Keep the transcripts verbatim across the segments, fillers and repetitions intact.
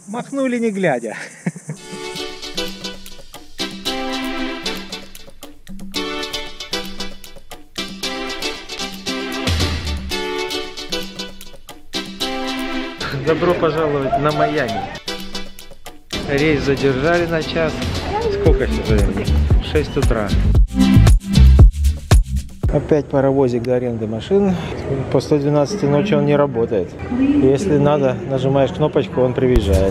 Махнули не глядя. Добро пожаловать на Майами. Рейс задержали на час. Сколько сейчас времени? шесть утра. Опять паровозик до аренды машин. По сто двенадцать ночи он не работает. Если надо, нажимаешь кнопочку, он приезжает.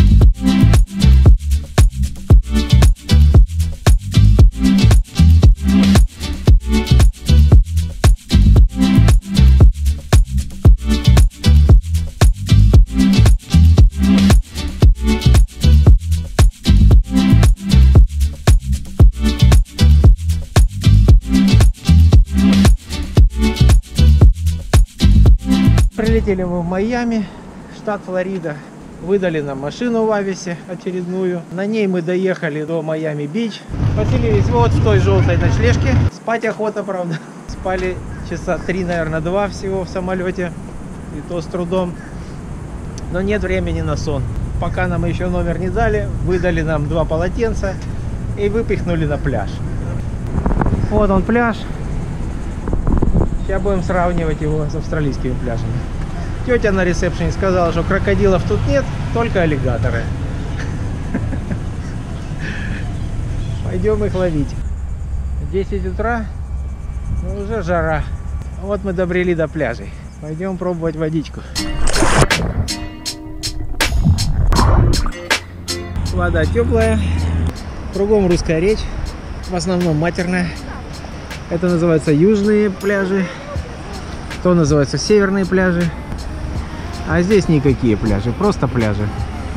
Прилетели мы в Майами, штат Флорида. Выдали нам машину в Ависе очередную. На ней мы доехали до Майами-Бич. Поселились вот в той желтой ночлежке. Спать охота, правда. Спали часа три, наверное, два всего в самолете. И то с трудом. Но нет времени на сон. Пока нам еще номер не дали, выдали нам два полотенца и выпихнули на пляж. Вот он пляж. Сейчас будем сравнивать его с австралийскими пляжами. Тетя на ресепшене сказала, что крокодилов тут нет, только аллигаторы. Пойдем их ловить. десять утра, но уже жара. Вот мы добрели до пляжей. Пойдем пробовать водичку. Вода теплая, кругом русская речь, в основном матерная. Это называются южные пляжи, то называются северные пляжи. А здесь никакие пляжи, просто пляжи.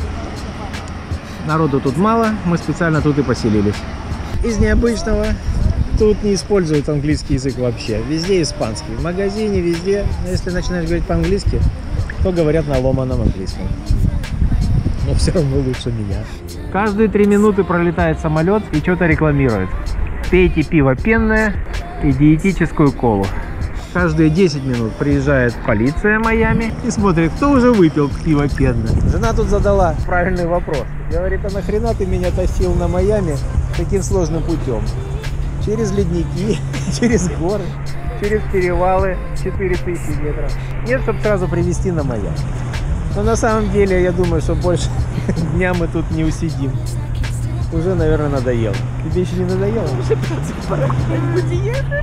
Народу тут мало, мы специально тут и поселились. Из необычного, тут не используют английский язык вообще. Везде испанский. В магазине, везде. Если начинаешь говорить по-английски, то говорят на ломаном английском. Но все равно лучше меня. Каждые три минуты пролетает самолет и что-то рекламирует. Пейте пиво пенное и диетическую колу. Каждые десять минут приезжает полиция Майами и смотрит, кто уже выпил пиво пенное. Жена тут задала правильный вопрос. Говорит, а нахрена ты меня тащил на Майами таким сложным путем? Через ледники, через горы, через перевалы четыре тысячи метров. Нет, чтобы сразу привезти на Майами. Но на самом деле, я думаю, что больше дня мы тут не усидим. Уже, наверное, надоело. Тебе еще не надоело? Уже пора куда-нибудь ехать.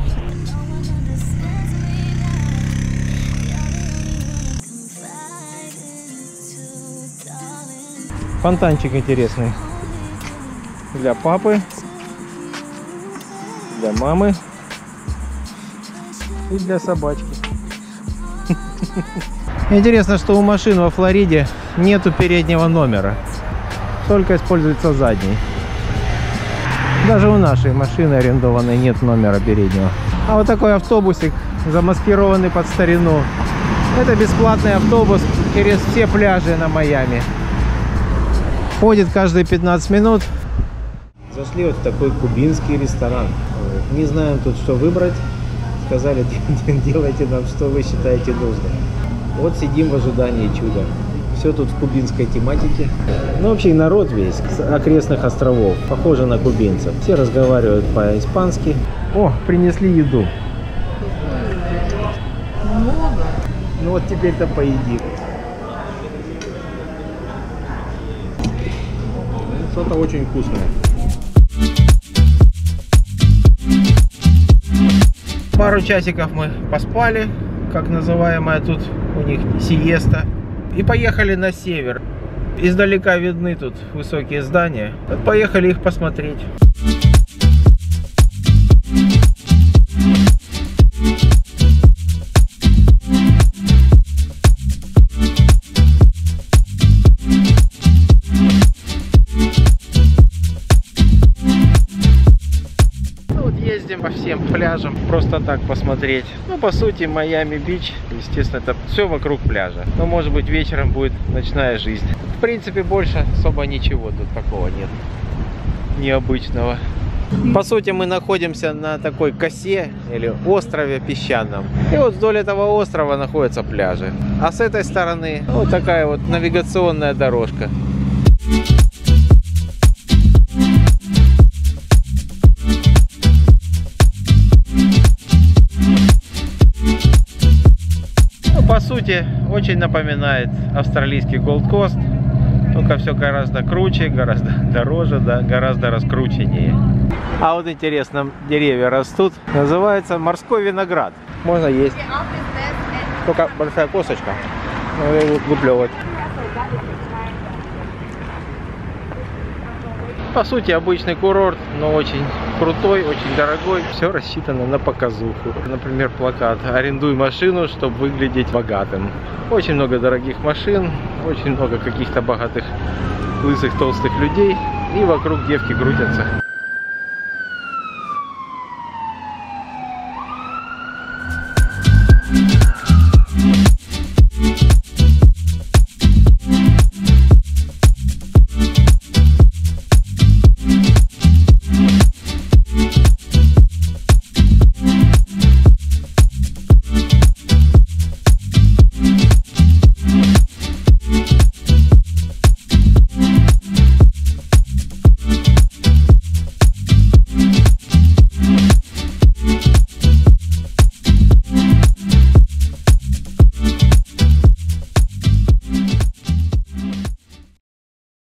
Фонтанчик интересный. Для папы, для мамы и для собачки. Интересно, что у машин во Флориде нету переднего номера. Только используется задний. Даже у нашей машины арендованной нет номера переднего. А вот такой автобусик, замаскированный под старину. Это бесплатный автобус через все пляжи на Майами. Ходит каждые пятнадцать минут. Зашли вот в такой кубинский ресторан. Не знаем тут, что выбрать. Сказали, делайте нам, что вы считаете нужным. Вот сидим в ожидании чуда. Все тут в кубинской тематике. Ну, вообще народ весь с окрестных островов. Похоже на кубинцев. Все разговаривают по-испански. О, принесли еду. Много. Ну вот теперь-то поедим. Что-то очень вкусное. Пару часиков мы поспали, как называемая тут у них сиеста. И поехали на север. Издалека видны тут высокие здания. Поехали их посмотреть. По всем пляжам, просто так посмотреть. Ну, по сути, Майами-Бич, естественно, это все вокруг пляжа. Но, может быть, вечером будет ночная жизнь. В принципе, больше особо ничего тут такого нет необычного. По сути, мы находимся на такой косе или острове песчаном. И вот вдоль этого острова находятся пляжи. А с этой стороны вот такая вот навигационная дорожка. По сути, очень напоминает австралийский Gold Coast, только все гораздо круче, гораздо дороже, да, гораздо раскрученнее. А вот интересно, деревья растут, называется морской виноград. Можно есть, только большая косточка, надо его выплевывать. По сути, обычный курорт, но очень крутой, очень дорогой. Все рассчитано на показуху. Например, плакат «Арендуй машину, чтобы выглядеть богатым». Очень много дорогих машин, очень много каких-то богатых, лысых, толстых людей. И вокруг девки крутятся.